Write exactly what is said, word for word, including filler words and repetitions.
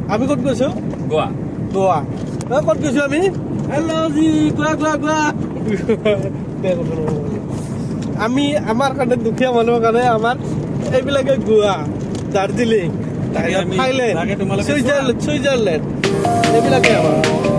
আমি ক'ত গৈছো গোৱা গোৱা ক'ত গৈছো আমি হেল্ল' জি গোৱা গোৱা গোৱা আমি আমাৰ কাৰণে দুখীয়া মানুহৰ কাৰণে আমাৰ এইবিলাকে Goa Darjeeling Thailand Switzerland Switzerland এইবিলাকে আমাৰ